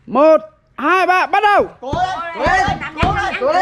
1 2 3 bắt đầu. Cố lên, cố lên, cố lên, cố lên.